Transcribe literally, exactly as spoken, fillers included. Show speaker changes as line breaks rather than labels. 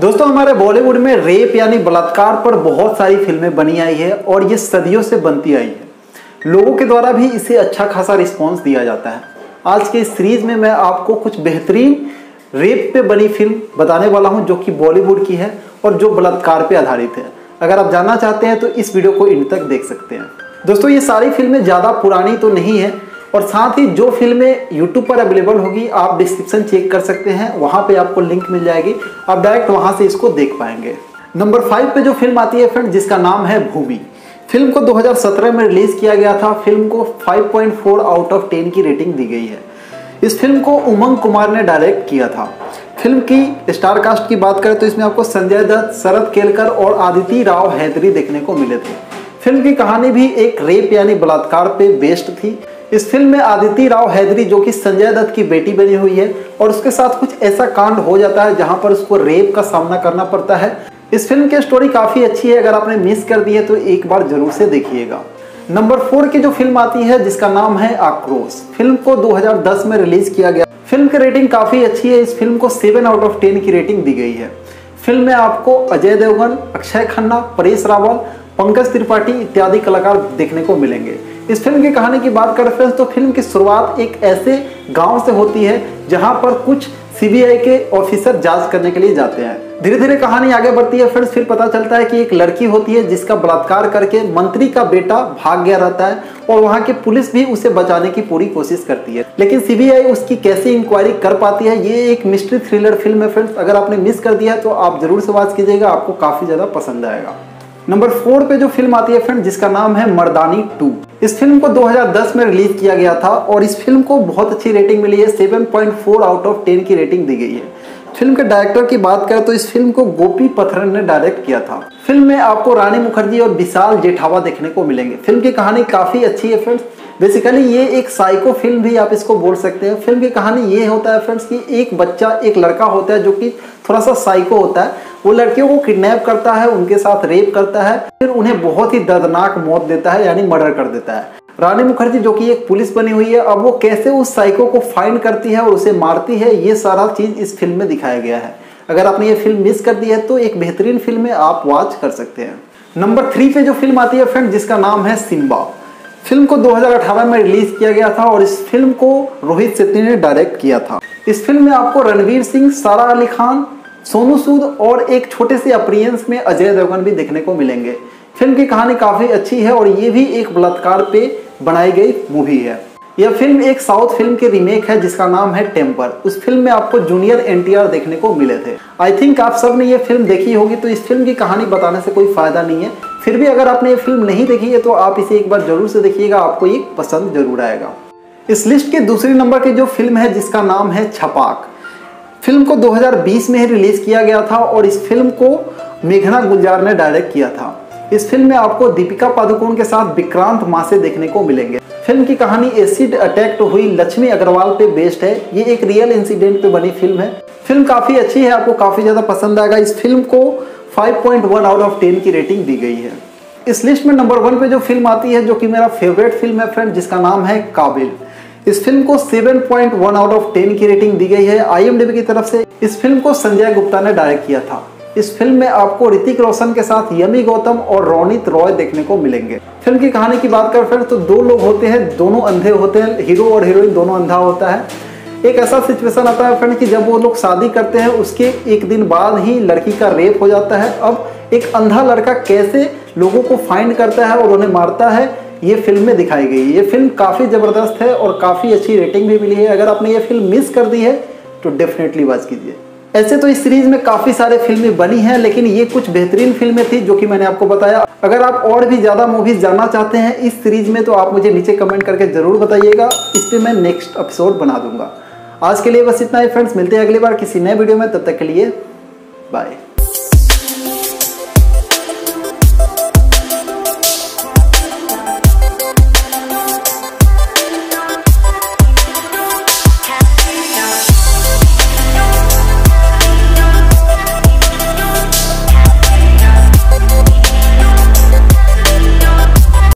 दोस्तों हमारे बॉलीवुड में रेप यानी बलात्कार पर बहुत सारी फिल्में बनी आई है और ये सदियों से बनती आई है। लोगों के द्वारा भी इसे अच्छा खासा रिस्पांस दिया जाता है। आज के इस सीरीज में मैं आपको कुछ बेहतरीन रेप पे बनी फिल्म बताने वाला हूं जो कि बॉलीवुड की है और जो बलात्कार पे आधारित है। अगर आप जानना चाहते हैं तो इस वीडियो को इन तक देख सकते हैं। दोस्तों ये सारी फिल्में ज़्यादा पुरानी तो नहीं है और साथ ही जो फिल्में यूट्यूब पर अवेलेबल होगी आप डिस्क्रिप्शन चेक कर सकते हैं, वहां पे आपको लिंक मिल जाएगी, आप डायरेक्ट वहां से इसको देख पाएंगे। नंबर फाइव पे जो फिल्म आती है फ्रेंड जिसका नाम है भूमि। फिल्म को दो हज़ार सत्रह में रिलीज किया गया था। फिल्म को five point four out of ten की रेटिंग दी गई है। इस फिल्म को उमंग कुमार ने डायरेक्ट किया था। फिल्म की स्टार कास्ट की बात करें तो इसमें आपको संजय दत्त, शरद केलकर और आदिति राव हैदरी देखने को मिले थे। फिल्म की कहानी भी एक रेप यानी बलात्कार पे बेस्ड थी। इस फिल्म में आदिति राव हैदरी जो कि संजय दत्त की बेटी बनी हुई है और उसके साथ कुछ ऐसा कांड हो जाता है जहां पर उसको रेप का सामना करना पड़ता है। इस फिल्म की स्टोरी काफी अच्छी है, अगर आपने मिस कर दी है तो एक बार जरूर से देखिएगा। नंबर फोर की जो फिल्म आती है जिसका नाम है आक्रोश। फिल्म को दो हज़ार दस में रिलीज किया गया। फिल्म की रेटिंग काफी अच्छी है। इस फिल्म को सेवन आउट ऑफ टेन की रेटिंग दी गई है। फिल्म में आपको अजय देवगन, अक्षय खन्ना, परेश रावल, पंकज त्रिपाठी इत्यादि कलाकार देखने को मिलेंगे। इस फिल्म की कहानी की बात करें फ्रेंड्स तो फिल्म की शुरुआत एक ऐसे गांव से होती है जहां पर कुछ सीबीआई के ऑफिसर जांच करने के लिए जाते हैं। धीरे धीरे कहानी आगे बढ़ती है फ्रेंड्स। फिर पता चलता है कि एक लड़की होती है जिसका बलात्कार करके मंत्री का बेटा भाग गया रहता है और वहां की पुलिस भी उसे बचाने की पूरी कोशिश करती है, लेकिन सीबीआई उसकी कैसे इंक्वायरी कर पाती है। ये एक मिस्ट्री थ्रिलर फिल्म है फ्रेंड्स। अगर आपने मिस कर दिया तो आप जरूर से वॉच कीजिएगा, आपको काफी ज्यादा पसंद आएगा। नंबर फोर पे जो फिल्म आती है फ्रेंड जिसका नाम है मर्दानी टू। इस फिल्म को दो हज़ार दस में रिलीज किया गया था और इस फिल्म को बहुत अच्छी रेटिंग मिली है। Seven point four out of ten की रेटिंग दी गई है। फिल्म के डायरेक्टर की बात करें तो इस फिल्म को गोपी पथरन ने डायरेक्ट किया था। फिल्म में आपको रानी मुखर्जी और विशाल जेठावा देखने को मिलेंगे। फिल्म की कहानी काफी अच्छी है फ्रेंड्स। बेसिकली ये एक साइको फिल्म भी आप इसको बोल सकते हैं। फिल्म की कहानी ये होता है फ्रेंड्स कि एक बच्चा, एक लड़का होता है जो कि थोड़ा सा साइको होता है। वो लड़कियों को किडनैप करता है, उनके साथ रेप करता है, फिर उन्हें बहुत ही दर्दनाक मौत देता है यानी मर्डर कर देता है। रानी मुखर्जी जो कि एक पुलिस बनी हुई है, अब वो कैसे उस साइको को फाइंड करती है और उसे मारती है, ये सारा चीज इस फिल्म में दिखाया गया है। अगर आपने ये फिल्म मिस कर दी है तो एक बेहतरीन फिल्म है, आप वॉच कर सकते हैं। नंबर थ्री पे जो फिल्म आती है फ्रेंड जिसका नाम है सिम्बा। फिल्म को दो हज़ार अठारह में रिलीज किया गया था और इस फिल्म को रोहित शेट्टी ने डायरेक्ट किया था। इस फिल्म में आपको रणवीर सिंह, सारा अली खान, सोनू सूद और एक छोटे से अपीयरेंस में अजय देवगन भी देखने को मिलेंगे। फिल्म की कहानी काफी अच्छी है और ये भी एक बलात्कार पे बनाई गई मूवी है। यह फिल्म एक साउथ फिल्म की रीमेक है जिसका नाम है टेम्पर। उस फिल्म में आपको जूनियर एनटीआर देखने को मिले थे। आई थिंक आप सब ने ये फिल्म देखी होगी तो इस फिल्म की कहानी बताने से कोई फायदा नहीं है। फिर भी अगर आपने ये फिल्म नहीं देखी है तो आप इसे एक बार जरूर से देखिएगा, आपको ये पसंद जरूर आएगा। इस लिस्ट के दूसरी नंबर की जो फिल्म है जिसका नाम है छपाक। फिल्म को दो हज़ार बीस में ही रिलीज किया गया था और इस फिल्म को मेघना गुलजार ने डायरेक्ट किया था। इस फिल्म में आपको दीपिका पादुकोण के साथ विक्रांत मासे देखने को मिलेंगे। फिल्म की कहानी एसिड अटैक हुई लक्ष्मी अग्रवाल पे बेस्ड है। ये एक रियल इंसिडेंट पे बनी फिल्म है। फिल्म काफी अच्छी है, आपको काफी ज्यादा पसंद आएगा। इस फिल्म को five point one out of ten की रेटिंग दी गई है। इस लिस्ट में नंबर वन पे जो फिल्म आती है जो कि मेरा फेवरेट फिल्म है फ्रेंड जिसका नाम है काबिल। इस फिल्म को seven point one out of ten की रेटिंग दी गई है आईएमडीबी की तरफ से। इस फिल्म को संजय गुप्ता ने डायरेक्ट किया था। इस फिल्म में आपको ऋतिक रोशन के साथ यमी गौतम और रोनित रॉय देखने को मिलेंगे। फिल्म की कहानी की बात करें फ्रेंड्स तो दो लोग होते हैं, दोनों अंधे होते हैं, हीरो और हीरोइन दोनों अंधा होता है। एक ऐसा सिचुएशन आता है फ्रेंड कि जब वो लोग शादी करते हैं उसके एक दिन बाद ही लड़की का रेप हो जाता है। अब एक अंधा लड़का कैसे लोगों को फाइंड करता है और उन्हें मारता है, ये फिल्म में दिखाई गई है। ये फिल्म काफी जबरदस्त है और काफी अच्छी रेटिंग भी मिली है। अगर आपने ये फिल्म मिस कर दी है तो डेफिनेटली वॉच कीजिए। ऐसे तो इस सीरीज में काफी सारे फिल्में बनी हैं, लेकिन ये कुछ बेहतरीन फिल्में थी जो कि मैंने आपको बताया। अगर आप और भी ज्यादा मूवीज जानना चाहते हैं इस सीरीज में तो आप मुझे नीचे कमेंट करके जरूर बताइएगा, इस पे मैं नेक्स्ट एपिसोड बना दूंगा। आज के लिए बस इतना ही फ्रेंड्स, मिलते हैं अगली बार किसी नए वीडियो में, तब तक के लिए बाय।